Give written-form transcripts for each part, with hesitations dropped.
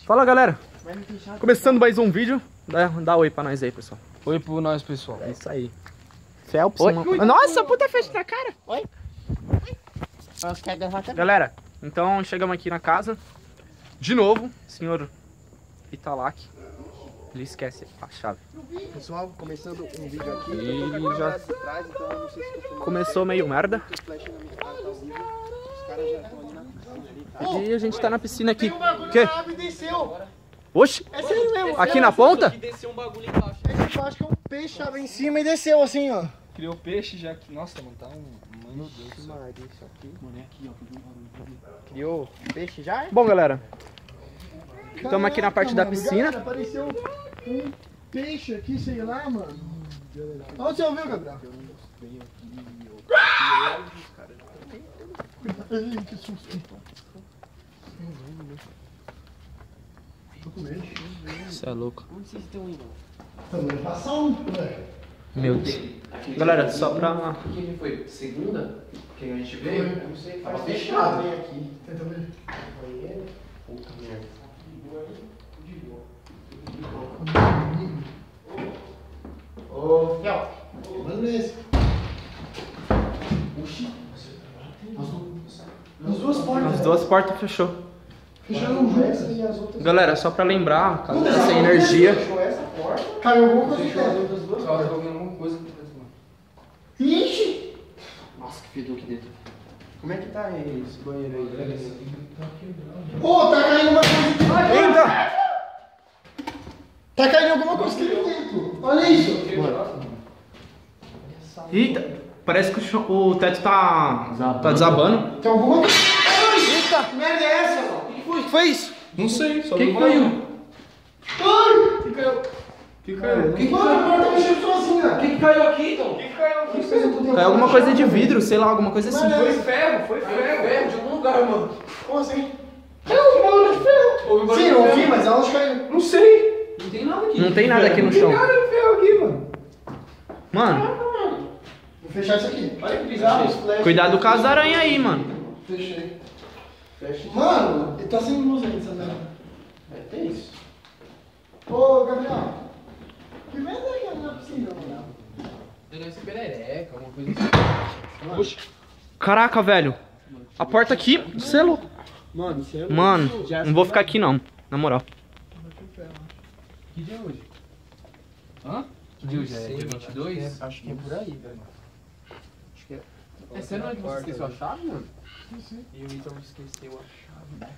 Fala, galera. Começando mais um vídeo. Dá oi pra nós aí, pessoal. Oi pro nós, pessoal. É isso aí. Phelps. Nossa, puta festa na cara. Oi. Galera, então chegamos aqui na casa. De novo, senhor Italac. Ele esquece a chave. Pessoal, começando um vídeo aqui. Ele já Atrás, então eu não sei se começou meio merda. os caras já estão ali na piscina ali. E a gente tá na piscina aqui. O quê? Desceu. Oxi. É sério mesmo. Aqui na ponta? Desceu um bagulho embaixo. Eu acho que é um peixe tava em cima e desceu assim, ó. Criou peixe já que. Nossa, mano, tá um. Mano, Deus do céu. Isso aqui. Mano, é aqui, ó. Criou peixe já? Bom, galera. Estamos aqui na parte da piscina. Galera, apareceu um peixe aqui, sei lá, mano. Onde você ouviu, Gabriel? Ai, que susto. Tô com medo. Você é louco. Onde vocês estão indo? Também passar um, moleque. Meu Deus. Galera, só pra... Que dia foi? Segunda? Que a gente veio? Eu não sei, Tava faz fechado. Vem aqui. Tenta ver. Puta merda. Ô, Fel. Manda nesse. As duas portas. As duas portas fechou. Fecharam juntas e as outras. Galera, só pra lembrar, caso tá sem energia. Fechou essa porta. Caiu alguma coisa Fechou as dentro. outras duas portas. Tá ouvindo alguma coisa aqui dentro, mano. Ixi! Nossa, que fedor aqui dentro. Como é que tá esse banheiro aí? Ô, tá caindo uma coisa. Eita! Tá caindo alguma coisa aqui dentro. Olha isso. Eita! Parece que o teto tá desabando. Tem alguma coisa. Eita! Que merda é essa, mano? O que foi isso? Não sei, só Que caiu? Ai! Que caiu? Mano, a porta mexeu sozinha. que caiu aqui, então? Que caiu aqui? Caiu alguma coisa de vidro, sei lá, alguma coisa assim. Foi ferro de algum lugar, mano. Como assim? Caiu um barulho de ferro. Sim, eu ouvi, mas aonde caiu? Não sei. Não tem nada aqui. Não tem nada aqui no chão. Não tem nada de ferro aqui, mano. Mano, Vou fechar isso aqui. Olha que bizarro os flash. cuidado com as aranhas aí, mano. Fechei. Mano, ele tá sem luz ainda, sabe? É, tem isso. Ô, Gabriel. Que merda é que é na piscina, mano? Deve ser perereca, alguma coisa assim. Oxi. Caraca, velho. A porta aqui, você é louco. Mano, você é louco. Mano, não vou ficar aqui não, na moral. Que dia é hoje? Hã? Que dia hoje é? Dia 22? Acho que é por aí, velho. Acho que é. É sério que você esqueceu a chave, mano? Sim. E o Vitor esqueceu a chave da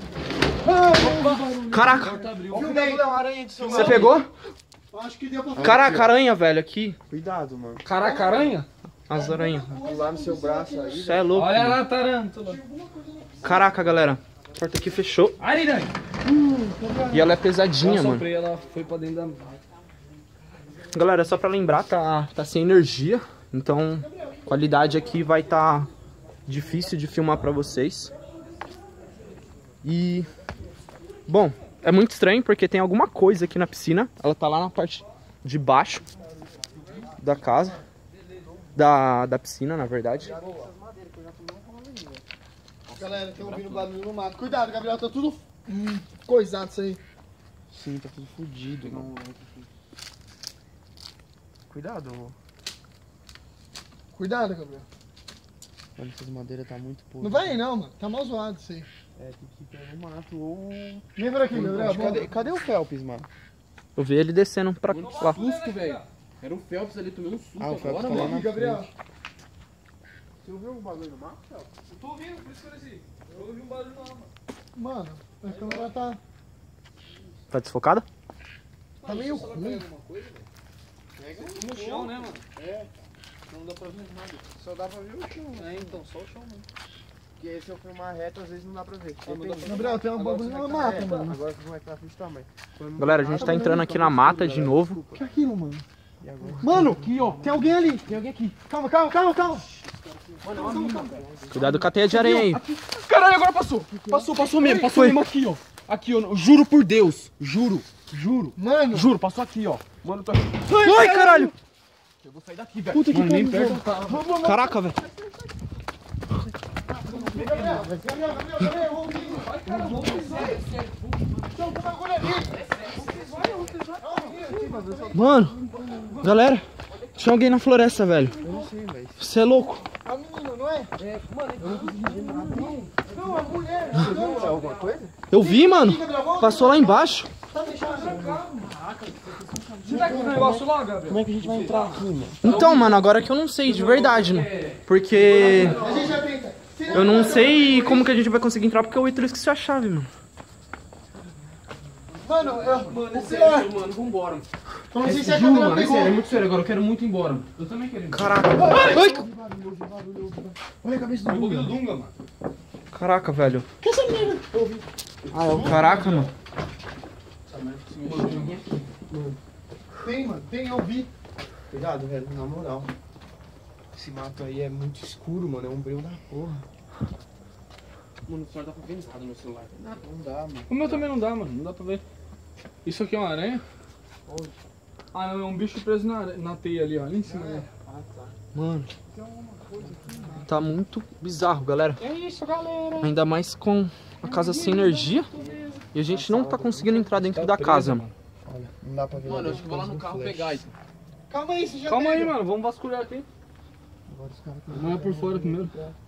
Caraca, Filmei. Uma aranha de você pegou? Acho que deu pra Caraca, aranha, velho, aqui. Cuidado, mano. Caraca, aranha? As aranhas. Lá no seu braço aí. Você é louco. Olha mano. lá, tarântula. Caraca, galera. A porta aqui fechou. Ariranha! E ela é pesadinha, Eu mano. soprei, ela foi pra dentro da... Galera, só pra lembrar, tá sem energia. Então, a qualidade aqui vai tá difícil de filmar pra vocês. E... Bom, é muito estranho porque tem alguma coisa aqui na piscina. Ela tá lá na parte de baixo da casa. Da piscina, na verdade. Galera, tem ouvindo barulho no mato. Cuidado, Gabriel, tá tudo coisado isso aí. Sim, tá tudo fodido. Cuidado. Cuidado, Gabriel. Olha, essas madeiras tá muito podre. Não vai aí não, mano. Tá mal zoado isso aí. É, tem que ir no mato ou... Vem por aqui, Gabriel. Cadê o Phelps, mano? Eu vi ele descendo pra lá. Susto, velho. Era o Phelps ali, tomei um susto Ah, o Phelps agora, tá lá mano. na Gabriel. frente. Você ouviu algum bagulho no mato, Gabriel? Eu tô ouvindo, por isso que eu desci. Eu ouvi um barulho lá, mano. Mano, a câmera tá Tá desfocada? meio ruim. No chão, né, mano? É, Não dá pra ver nada. só dá pra ver o chão. É, então, só o chão, mano. Porque aí se eu filmar reto, às vezes não dá pra ver. não dá pra ver. Gabriel, tem um bagulho na mata, mano. Agora que vai pra frente também. Galera, a gente tá entrando aqui na mata de novo. O que é aquilo, mano? E agora? Mano, aqui, ó. Tem alguém ali. Tem alguém aqui. Calma. Cuidado com a teia de aranha aí. Caralho, agora passou. Passou mesmo aqui, ó. Aqui, ó. Juro por Deus. Juro. Mano. Juro, passou aqui, ó. Mano, tô... Ai, caralho! Eu vou sair daqui, velho. Puta que Mano, nem pariu, perto. velho. Caraca, velho. Mano, galera, tinha alguém na floresta, velho. Eu não sei, velho. Você é louco? A menina, não é? Mano, eu não consegui ver nada. Não, a mulher. Você viu alguma coisa? Eu vi, mano. Passou lá embaixo. Tá deixando Você tá com o negócio lá, Gabriel? Como é que a gente vai entrar aqui, mano? Então, mano, agora que eu não sei, de verdade, mano. Porque A gente já tenta. eu não sei como que a gente vai conseguir entrar, porque o Ítalo esqueceu a chave, mano. Mano, Mano, é sério, mano, vambora. não sei se a Juro, câmera mano, é pegou. sério, é muito sério agora, eu quero muito ir embora. Eu também quero ir embora. Caraca. Ai! Olha a cabeça do O bagulho Dunga. do Dunga, mano. Caraca, velho. Que essa menina? Ah, é o caraca, mano. Tem, mano, tem, eu vi. Cuidado, velho, na moral. Esse mato aí é muito escuro, mano, é um breu da porra. Mano, o senhor tá com nada no meu celular. Não dá, mano. O meu também não dá, mano, não dá pra ver. Isso aqui é uma aranha? Onde? Ah, não, é um bicho preso na teia ali, ó, ali em cima. Ali. Mano. Tá muito bizarro, galera. É isso, galera. Ainda mais com a casa sem energia. E a gente não tá conseguindo entrar dentro da casa, mano. Olha, não dá pra ver. Mano, eu acho que vou lá no carro pegar isso. Calma aí, você já Calma aí, pega. mano, vamos vasculhar aqui. Agora os caras Vamos lá por fora primeiro.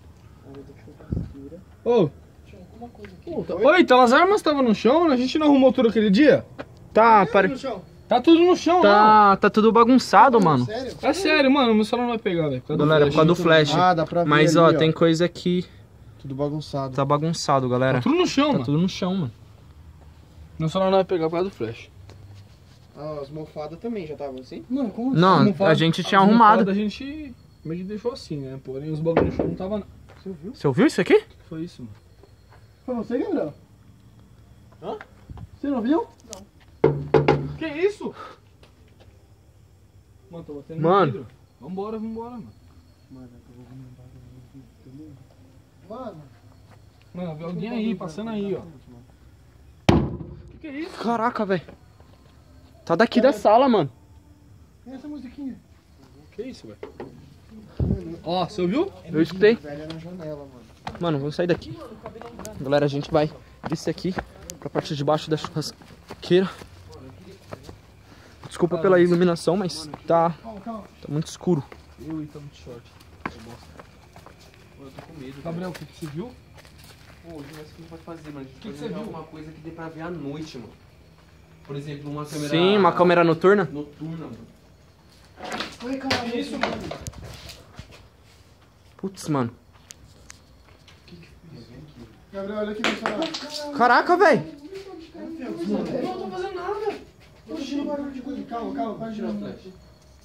Ô! Oi, então as armas estavam no chão, né? A gente não arrumou tudo aquele dia? Tá, no chão. Tá tudo no chão, tá tudo bagunçado, mano. Sério? não. É sério, mano, meu celular não vai pegar, velho. Galera, por causa do flash. Ah, dá pra ver. Mas, ali, ó, tem coisa que tudo bagunçado. tá bagunçado, galera. Tá tudo no chão, Tá mano. tudo no chão, mano. Meu celular não vai pegar por causa do flash. Ah, as mofadas também já estavam assim? Mano, como Não, almofada- a gente tinha as arrumado. almofadas A gente meio que deixou assim, né? Porém, os bagulhos no chão não tava. Você viu? Você ouviu isso aqui? O que foi isso, mano? Foi você, Gabriel? Hã? Você não viu? Que isso? Mano, tô batendo Mano. no vidro. Vambora, mano. Mano. Mano, vê alguém aí, passando aí, ó. Que é isso? Caraca, velho. Tá daqui da sala, mano. E essa musiquinha? Que isso, velho? Ó, você ouviu? Eu escutei. Velha na janela, mano. Mano, vamos sair daqui. Galera, a gente vai descer aqui pra parte de baixo da churrasqueira. Desculpa pela iluminação, mas tá muito escuro. Eu e tamo de short. Eu tô com medo. Gabriel, o que você viu? Pô, hoje mas o que a gente pode fazer, mano? A gente Que pode você arranjar viu? alguma coisa que dê pra ver à noite, mano. Por exemplo, uma câmera... Sim, uma câmera noturna. noturna, mano. Oi, cara. Que isso, mano? Putz, mano. Gabriel, olha aqui no celular. Caraca, velho. Eu não tô fazendo nada. Tô tirando barulho de coisa. Calma, para de Tira o tirar. flash.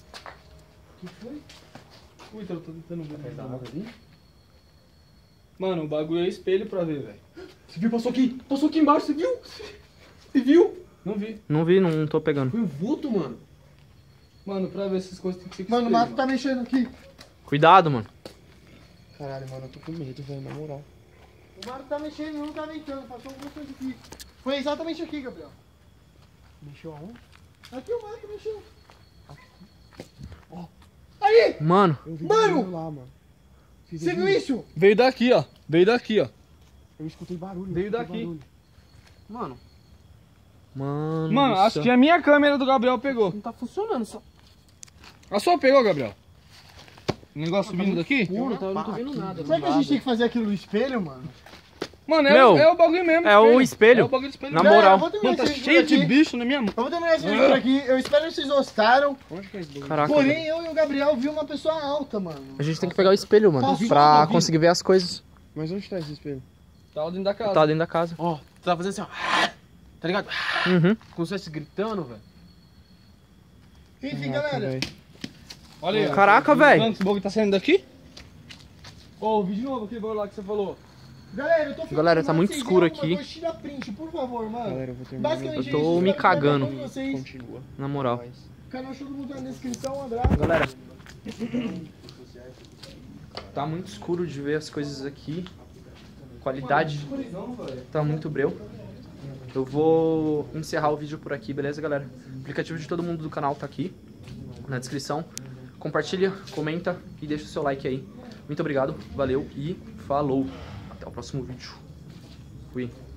Ui, eu tô tentando ver. Mano, o bagulho é espelho pra ver, velho. Você viu? Passou aqui embaixo, você viu? Você viu? Não vi. Não vi, não tô pegando. Foi um vulto, mano. Mano, pra ver essas coisas tem que ser com Mano, o espelho, mato tá mexendo aqui. Cuidado, mano. Caralho, mano, eu tô com medo, velho, na moral. O mato tá mexendo, não tá ventando, passou alguma coisa aqui. Foi exatamente aqui, Gabriel. Mexeu aonde? Aqui o mato mexeu. Aí! Mano, Eu vi Mano! barulho lá, mano. você viu isso? Veio daqui, ó. Veio daqui, ó. Eu escutei barulho. Veio eu escutei daqui. barulho. Mano, Mano, Mano, do acho céu. que a minha câmera do Gabriel pegou. não tá funcionando, só... A sua pegou, Gabriel? O negócio vindo daqui? Puro, tá? Eu não tô vendo nada. Será que a gente tem que fazer aquilo no espelho, mano? Mano, Meu, é o bagulho mesmo. é o espelho. É o bagulho do espelho. Na mesmo. moral. Eu vou terminar Mano, tá esse vídeo cheio de aqui. bicho na minha mão. Eu vou terminar esse vídeo por aqui. Eu espero que vocês gostaram. Caraca, velho. Porém, eu e o Gabriel viu uma pessoa alta, mano. A gente tem que pegar o espelho, mano, Passou, pra Davi. conseguir ver as coisas. Mas onde tá esse espelho? Tá lá dentro da casa. Tá dentro da casa. Ó, tu tá fazendo assim, ó. Tá ligado? Uhum. Como se estivesse gritando, velho. Enfim, galera. Olha aí. ó. Caraca, velho. Esse bagulho tá saindo daqui? Ô, vi de novo aquele bagulho lá que você falou. Galera, eu tô filmando, Galera, tá mas muito vocês escuro viram alguma aqui. coisa, tira print, por favor, mano. Galera, eu vou terminar. Basicamente, Eu tô a gente me vai cagando. com vocês. Continua. Na moral. O canal Show do Mundo tá na descrição, um abraço. Galera, tá muito escuro de ver as coisas aqui. Qualidade tá muito breu. Eu vou encerrar o vídeo por aqui, beleza, galera? O aplicativo de todo mundo do canal tá aqui na descrição. Compartilha, comenta e deixa o seu like aí. Muito obrigado, valeu e falou! o próximo vídeo. Fui.